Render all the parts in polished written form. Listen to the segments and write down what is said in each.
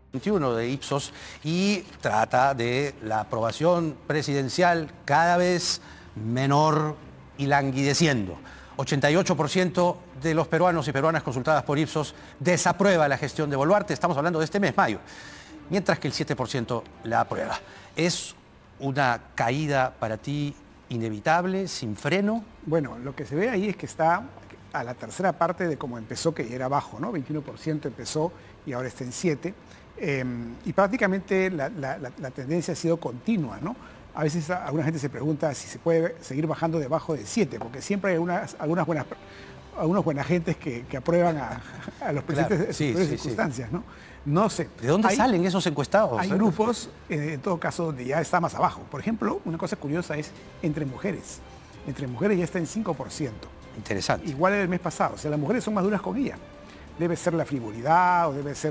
21 de Ipsos y trata de la aprobación presidencial cada vez menor y languideciendo. 88% de los peruanos y peruanas consultadas por Ipsos desaprueba la gestión de Boluarte, estamos hablando de este mes, mayo, mientras que el 7% la aprueba. ¿Es una caída para ti inevitable, sin freno? Bueno, lo que se ve ahí es que está a la tercera parte de cómo empezó, que era bajo, ¿no? 21% empezó y ahora está en 7%. Y prácticamente la tendencia ha sido continua, ¿no? A veces alguna gente se pregunta si se puede seguir bajando debajo de 7, porque siempre hay algunas buenas gentes que aprueban a los presidentes de circunstancias, ¿no? No sé. ¿De dónde salen esos encuestados? Hay grupos, en todo caso, donde ya está más abajo. Por ejemplo, una cosa curiosa es entre mujeres. Entre mujeres ya está en 5%. Interesante. Igual el mes pasado. O sea, las mujeres son más duras con ella. Debe ser la frivolidad o debe ser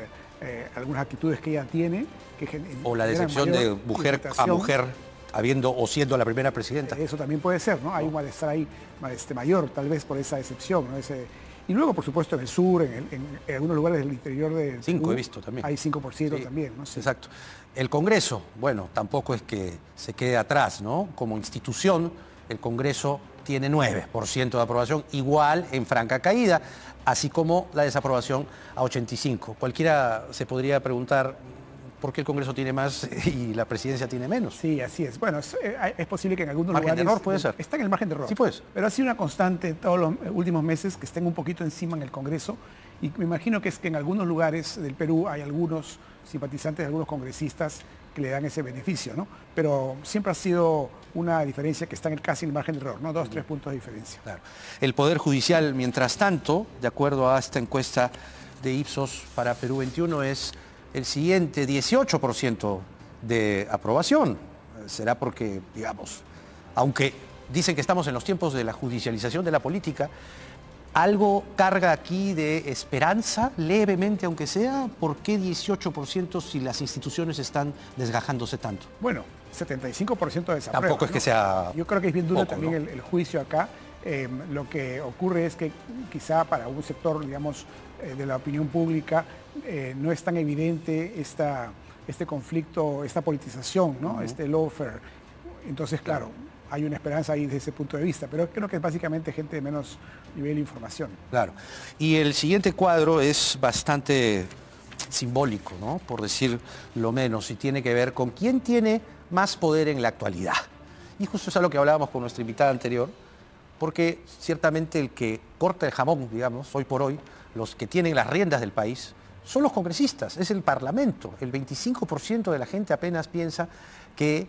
algunas actitudes que ella tiene. O la decepción de mujer a mujer, habiendo o siendo la primera presidenta. Eso también puede ser, ¿no? Hay un malestar ahí mayor, tal vez por esa decepción, ¿no? Y luego, por supuesto, en el sur, en algunos lugares del interior del 5 Perú, he visto también. Hay 5% también, ¿no? Sí. Exacto. El Congreso, bueno, tampoco es que se quede atrás, ¿no? Como institución, el Congreso tiene 9% de aprobación, igual en franca caída, así como la desaprobación a 85%. Cualquiera se podría preguntar por qué el Congreso tiene más y la presidencia tiene menos. Sí, así es. Bueno, es posible que en algunos lugares... ¿Margen de error puede ser? Está en el margen de error. Sí, pues. Pero ha sido una constante todos los últimos meses que estén un poquito encima en el Congreso, y me imagino que es que en algunos lugares del Perú hay algunos simpatizantes, algunos congresistas que le dan ese beneficio, ¿no? Pero siempre ha sido una diferencia que está casi en el margen de error, ¿no? 2-3 puntos de diferencia. Claro. El Poder Judicial, mientras tanto, de acuerdo a esta encuesta de Ipsos para Perú 21, es el siguiente, 18% de aprobación. Será porque, digamos, aunque dicen que estamos en los tiempos de la judicialización de la política, algo carga aquí de esperanza, levemente aunque sea. ¿Por qué 18% si las instituciones están desgajándose tanto? Bueno, 75% de desapruebo. Tampoco es que sea... Yo creo que es bien duro poco, también, ¿no? el juicio acá. Lo que ocurre es que quizá para un sector, digamos, de la opinión pública, no es tan evidente este conflicto, esta politización, ¿no? Este lawfare. Entonces, claro, hay una esperanza ahí desde ese punto de vista, pero creo que es básicamente gente de menos nivel de información. Claro. Y el siguiente cuadro es bastante simbólico, ¿no? Por decir lo menos, y tiene que ver con quién tiene más poder en la actualidad. Y justo es algo que hablábamos con nuestra invitada anterior, porque ciertamente el que corta el jamón, digamos, hoy por hoy, los que tienen las riendas del país, son los congresistas, es el Parlamento. El 25% de la gente apenas piensa que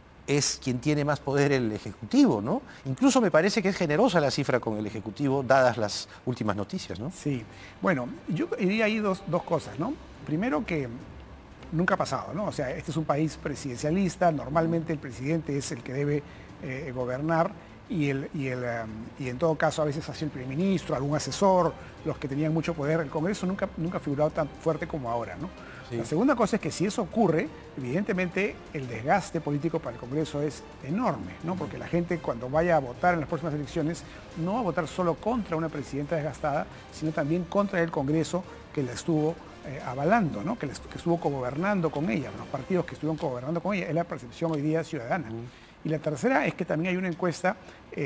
es quien tiene más poder el Ejecutivo, ¿no? Incluso me parece que es generosa la cifra con el Ejecutivo, dadas las últimas noticias, ¿no? Sí. Bueno, yo diría ahí dos cosas, ¿no? Primero, que nunca ha pasado, ¿no? O sea, este es un país presidencialista, normalmente el presidente es el que debe gobernar, y en todo caso a veces hace el primer ministro, algún asesor, los que tenían mucho poder. El Congreso nunca ha figurado tan fuerte como ahora, ¿no? Sí. La segunda cosa es que si eso ocurre, evidentemente el desgaste político para el Congreso es enorme, ¿no? Porque la gente, cuando vaya a votar en las próximas elecciones, no va a votar solo contra una presidenta desgastada, sino también contra el Congreso que la estuvo avalando, ¿no? Que estuvo cogobernando con ella, los partidos que estuvieron cogobernando con ella. Es la percepción hoy día ciudadana. Y la tercera es que también hay una encuesta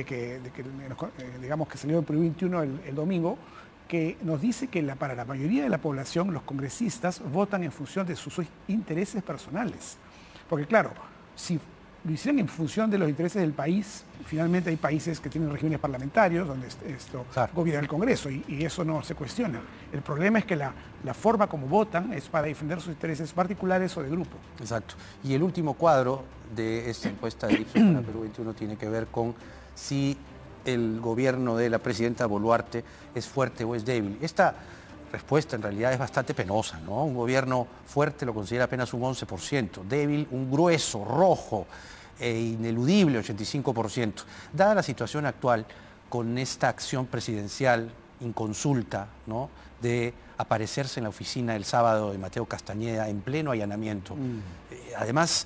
digamos que salió en Perú 21 el domingo, que nos dice que para la mayoría de la población los congresistas votan en función de sus intereses personales. Porque claro, si lo hicieran en función de los intereses del país, finalmente hay países que tienen regímenes parlamentarios donde esto gobierna el Congreso, y eso no se cuestiona. El problema es que la forma como votan es para defender sus intereses particulares o de grupo. Exacto. Y el último cuadro de esta encuesta de Ipsos para Perú 21 tiene que ver con si el gobierno de la presidenta Boluarte es fuerte o es débil. Esta respuesta en realidad es bastante penosa, ¿no? Un gobierno fuerte lo considera apenas un 11%, débil un grueso, rojo e ineludible 85%. Dada la situación actual, con esta acción presidencial inconsulta, ¿no?, de aparecerse en la oficina el sábado de Mateo Castañeda en pleno allanamiento, además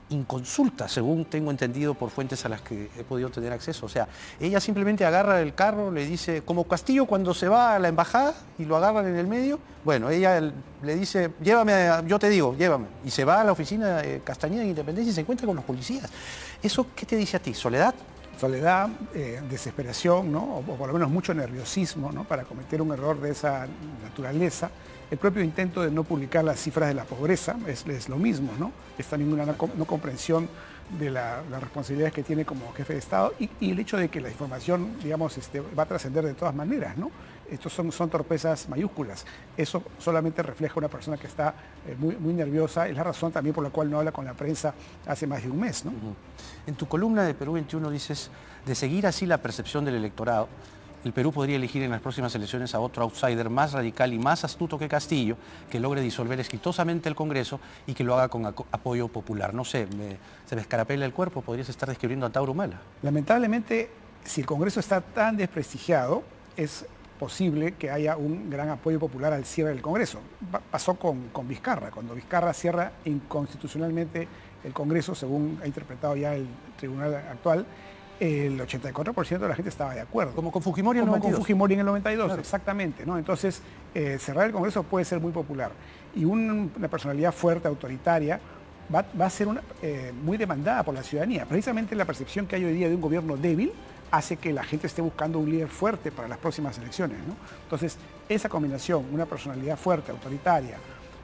inconsulta, según tengo entendido por fuentes a las que he podido tener acceso. O sea, ella simplemente agarra el carro, le dice, como Castillo cuando se va a la embajada y lo agarran en el medio, bueno, ella le dice, llévame, yo te digo, llévame. Y se va a la oficina de Castañeda de Independencia y se encuentra con los policías. ¿Eso qué te dice a ti? ¿Soledad? Soledad, desesperación, ¿no? O por lo menos mucho nerviosismo, ¿no? Para cometer un error de esa naturaleza. El propio intento de no publicar las cifras de la pobreza es lo mismo, ¿no? Está ninguna no comprensión de las responsabilidades que tiene como jefe de Estado y el hecho de que la información, digamos, va a trascender de todas maneras, ¿no? Estos son torpezas mayúsculas. Eso solamente refleja una persona que está muy nerviosa. Es la razón también por la cual no habla con la prensa hace más de un mes, ¿no? En tu columna de Perú 21 dices, de seguir así la percepción del electorado, el Perú podría elegir en las próximas elecciones a otro outsider más radical y más astuto que Castillo, que logre disolver exitosamente el Congreso y que lo haga con apoyo popular. No sé, se me escarapela el cuerpo, podrías estar describiendo a Tauro Humala. Lamentablemente, si el Congreso está tan desprestigiado, es posible que haya un gran apoyo popular al cierre del Congreso. Pasó con Vizcarra, cuando Vizcarra cierra inconstitucionalmente el Congreso, según ha interpretado ya el tribunal actual, el 84% de la gente estaba de acuerdo. Como con Fujimori en el 92. Como con Fujimori en el 92, claro. Exactamente, ¿no? Entonces, cerrar el Congreso puede ser muy popular. Y una personalidad fuerte, autoritaria, va a ser muy demandada por la ciudadanía. Precisamente la percepción que hay hoy día de un gobierno débil hace que la gente esté buscando un líder fuerte para las próximas elecciones, ¿no? Entonces, esa combinación, una personalidad fuerte, autoritaria,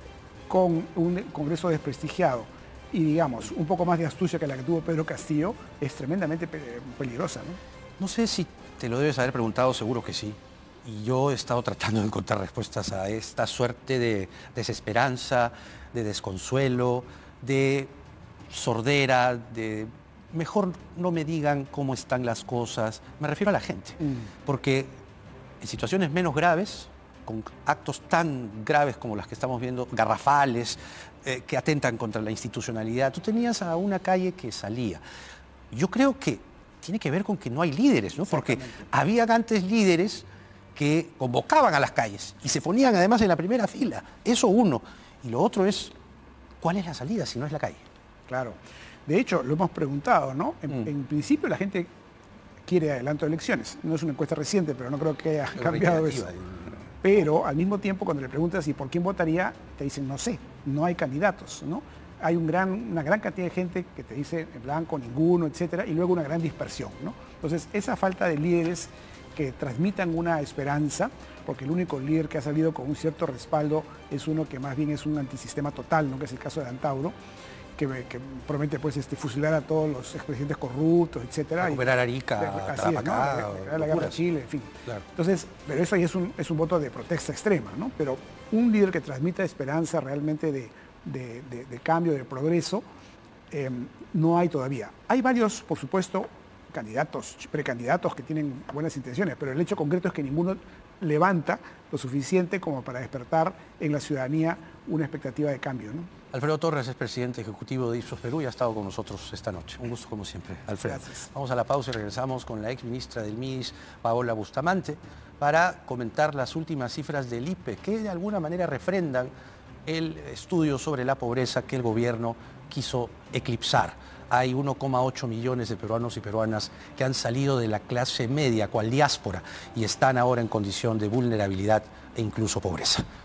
con un Congreso desprestigiado, y digamos, un poco más de astucia que la que tuvo Pedro Castillo, es tremendamente peligrosa, ¿no? No sé si te lo debes haber preguntado, seguro que sí. Y yo he estado tratando de encontrar respuestas a esta suerte de desesperanza, de desconsuelo, de sordera, de mejor no me digan cómo están las cosas. Me refiero a la gente. Porque en situaciones menos graves, con actos tan graves como las que estamos viendo, garrafales, que atentan contra la institucionalidad, tú tenías a una calle que salía. Yo creo que tiene que ver con que no hay líderes, ¿no? Porque habían antes líderes que convocaban a las calles y se ponían además en la primera fila. Eso uno. Y lo otro es, ¿cuál es la salida si no es la calle? Claro. De hecho, lo hemos preguntado, ¿no? En principio la gente quiere adelanto de elecciones. No es una encuesta reciente, pero no creo que haya cambiado eso. Pero al mismo tiempo, cuando le preguntas ¿y por quién votaría?, te dicen no sé, no hay candidatos, ¿no? Hay una gran cantidad de gente que te dice en blanco, ninguno, etcétera, y luego una gran dispersión, ¿no? Entonces, esa falta de líderes que transmitan una esperanza, porque el único líder que ha salido con un cierto respaldo es uno que más bien es un antisistema total, ¿no? Que es el caso de Antauro, que promete pues fusilar a todos los expresidentes corruptos, etcétera. Recuperar Arica, Tarapacá, ¿no? La guerra de Chile, en fin. Claro. Entonces, pero eso ahí es un voto de protesta extrema, ¿no? Pero un líder que transmita esperanza realmente de cambio, de progreso, no hay todavía. Hay varios, por supuesto, precandidatos que tienen buenas intenciones, pero el hecho concreto es que ninguno levanta lo suficiente como para despertar en la ciudadanía una expectativa de cambio, ¿no? Alfredo Torres es presidente ejecutivo de Ipsos Perú y ha estado con nosotros esta noche. Un gusto como siempre, Alfredo. Gracias. Vamos a la pausa y regresamos con la ex ministra del MIS, Paola Bustamante, para comentar las últimas cifras del IPE, que de alguna manera refrendan el estudio sobre la pobreza que el gobierno quiso eclipsar. Hay 1,8 millones de peruanos y peruanas que han salido de la clase media, cual diáspora, y están ahora en condición de vulnerabilidad e incluso pobreza.